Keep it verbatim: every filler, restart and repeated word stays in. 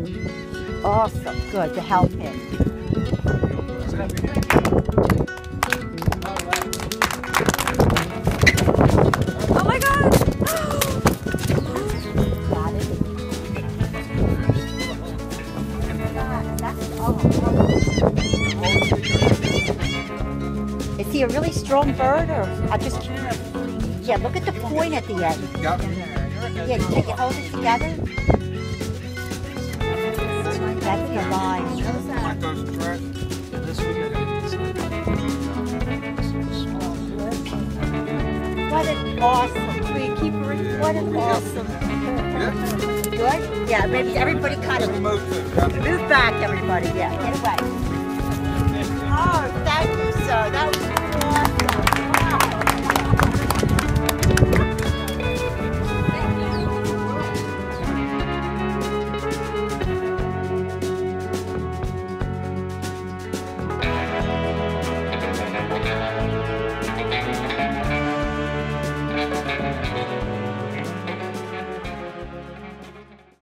Awesome. Good to help him. Oh my God! Got it. That's, oh, is he a really strong bird, or I just? Yeah, look at the point at the end. Yeah, can you hold it together? That's the line. What an awesome tree keeper! What an awesome. Good? Yeah, maybe everybody kind of move back, everybody. Yeah, get away. Oh, thank you, sir. That was